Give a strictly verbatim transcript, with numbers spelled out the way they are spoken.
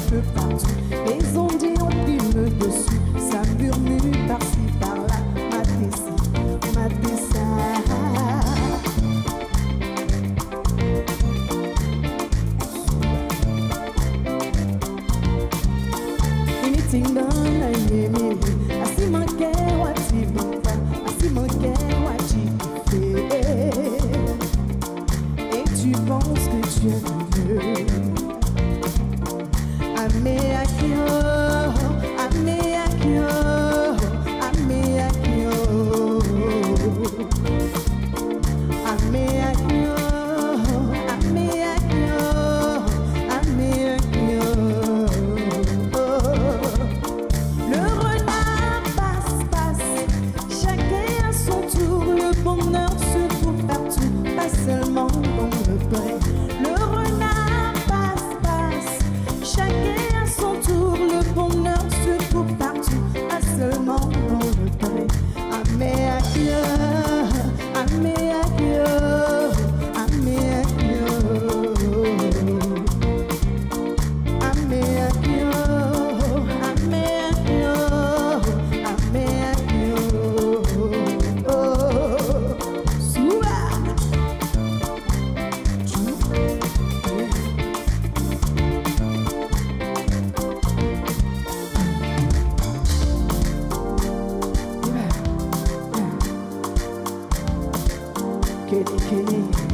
feu partout. Les ondits ont pris le dessus, ça murmure par-ci par-là. Mathey ci, mathey ça. Anything done, I am it. I see my girl, what he do. I see my girl, what she fait. Et tu penses que tu es mieux. Ameyatchi, Ameyatchi, Ameyatchi, Ameyatchi, Ameyatchi, Ameyatchi. Le renard passe, passe, chacun à son tour. Le bonheur se trouve partout, pas seulement dans le pré. Le renard passe, passe, chacun à son tour. Le bonheur se trouve partout, pas seulement dans le pré. Ameyatchi, Ameyatchi, Ameyatchi, Ameyatchi, Ameyatchi, Ameyatchi. Soua. Kenny, Kenny.